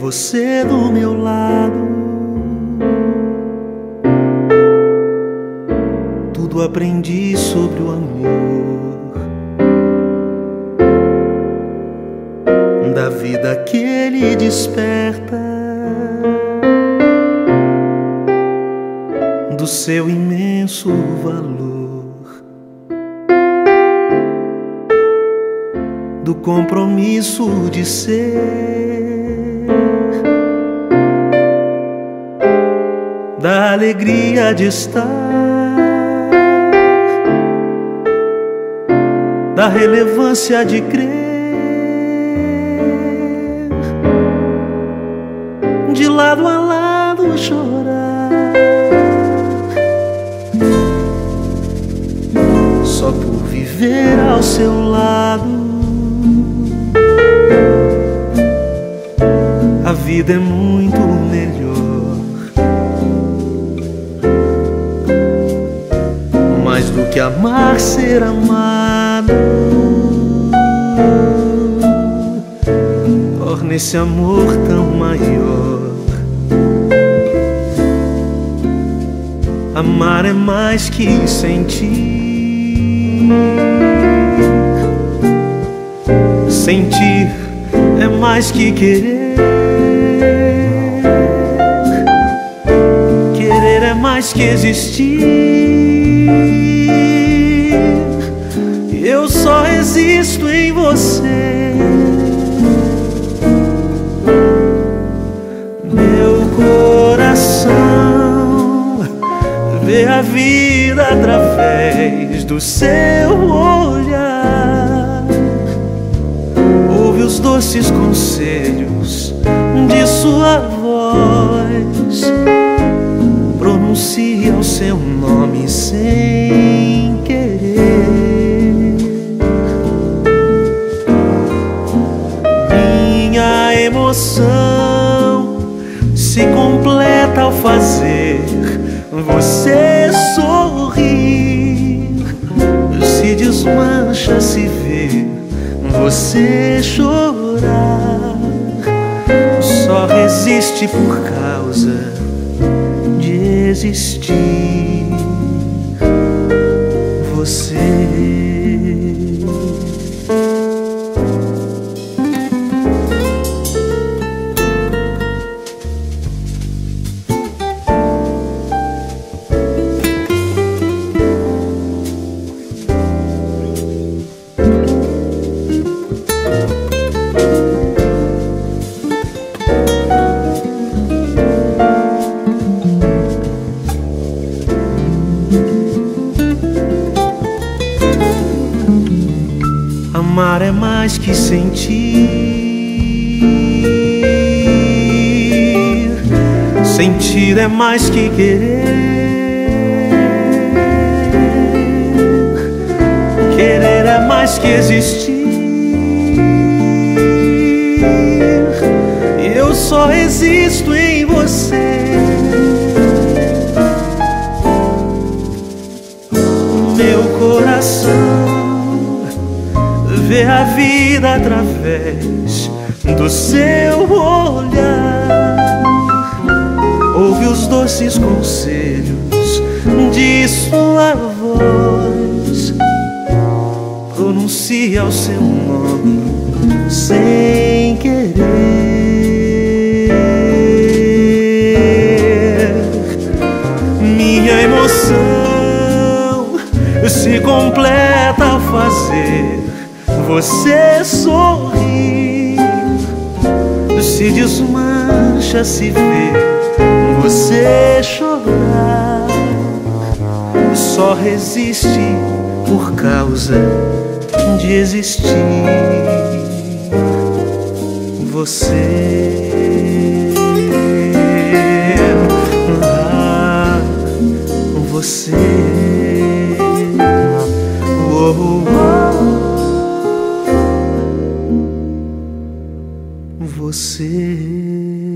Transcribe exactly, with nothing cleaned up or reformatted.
você do meu lado. Tudo aprendi sobre o amor, da vida que ele desperta, do seu imenso valor, do compromisso de ser, da alegria de estar, da relevância de crer, de lado a lado chorar, só por viver ao seu lado. A vida é muito melhor, mais do que amar, ser amado. Torna esse amor tão maior. Amar é mais que sentir, sentir é mais que querer, querer é mais que existir. Eu só existo em você. Meu coração vê a vida através do seu olhar, ouve os doces conselhos de sua voz, pronuncia o seu nome sem querer. Minha emoção se completa ao fazer você sorrir, se desmancha se ver você chorar. Só resiste por causa de existir você. Amar é mais que sentir, sentir é mais que querer, querer é mais que existir. Eu só existo em você. Meu coração vê a vida através do seu olhar, ouve os doces conselhos de sua voz, pronuncia o seu nome sem querer. Minha emoção se completa ao fazer você sorrir, se desmancha se vê você chorar. Só resiste por causa de existir você. Ah, você. Oh, oh, oh. Você.